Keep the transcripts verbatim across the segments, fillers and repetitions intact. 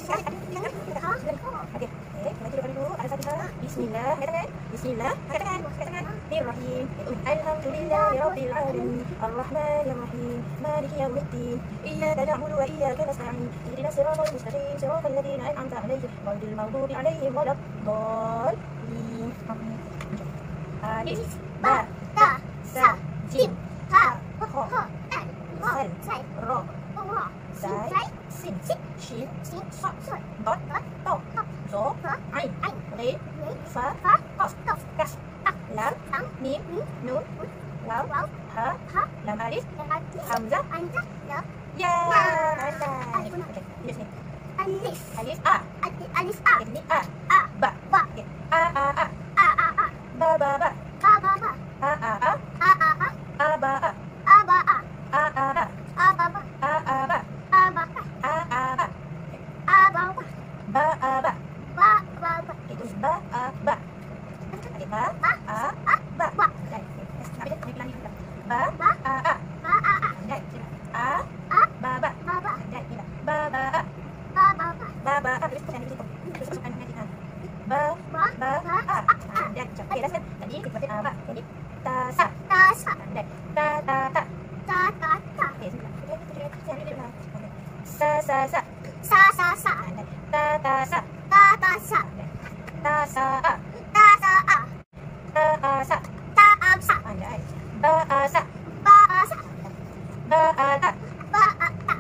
Okey, kita duduk dulu. Ada Fatihah. Bismillah. Katakan. Bismillah. Katakan. Katakan. Bismillahirrahmanirrahim. Alhamdulillahirabbil alamin. Arrahmanirrahim. Maliki yaumiddin. Iyyaka na'budu wa iyyaka nasta'in. Ihdinas siratal mustaqim. Siratal ladzina an'amta 'alaihim ghairil maghdubi 'alaihim waladdallin. Alif, ba, ta, sa, jim, ha, ho, sal, ro, zai, sin, shin, so, dot, to, zo, ain, re, fa, qaf, kaf, lam, mim, nun, waw, ha, lam alif, hamzah, ya, pandai. Okey, di sini. Alif. Alif a. Alif A. Ini a. A. Ba. Ba. Okey. A a a. A A A. Ba ba ba. Ba ba ba. A a a. A A A. A ba a. A ba a. A a ba. A ba ba. A a ba. A ba ba. A a ba. A ba ba. Ba a ba. Ba ba ba. Itu ba a ba. Okey, ba a a ba. Ba. Baik. Tapi dia kami bilang ni. Ba Ba. a a. Ba a a. Baik. A A. ba ba. Ba ba. Baik, kita. Ba ba a. Ba ba ba. Ba ba a. Terus kita di situ. Terus masukkan nanti kita. Ba Ba. ba Ba. a. Ah, dan okey, dah kan. Tadi kita baca a ba. Jadi ta sa. Ta sa. Baik. Ta ta ta. Ta ta ta. Okey, sudah. Okey, kita kita kita kita. Sa sa sa. Sa sa sa. Ta ta sa. Ta ta sa. Ta sa a. Ta sa a. Ta a sa. Ta a sa. Pandai. Ba a sa. Ba a sa. Ba a ta. Ba a ta.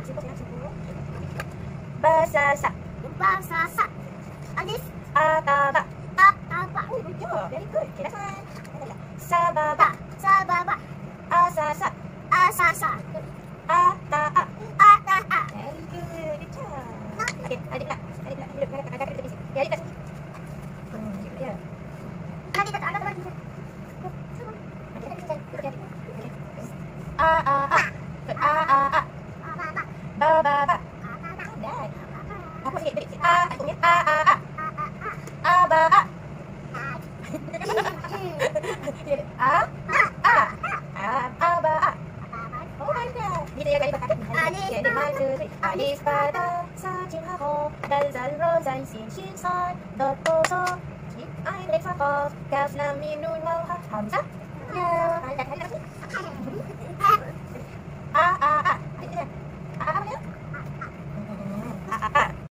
Ba sa sa. Ba sa sa. Alif. A ta ba. A ta ba. Oh, good job. Very good. Okay, that's one. Sa ba ba. Sa ba ba. A sa sa. A sa sa. A ta a. A ta a. Very good. Good job. Okay, adik nak. Adik nak. Duduk dengan kakak kita di sini. Ya, adik kat sini. Hmm, ya. Nanti tak ada lagi. A a a. A a a. Ba ba ba. Dah. Apa sikit beri sikit. A, aku punya. A a a. A ba a. A a. A a ba a. Oh, ada. Kita yang kali pakai. Alif, Jadi maju. Alif ba da sa jim ha ho dal zal ro zai sin shin san dot to so jim ain red fa qaf kaf lam mim nun waw ha hamzah. Ya, ada ada.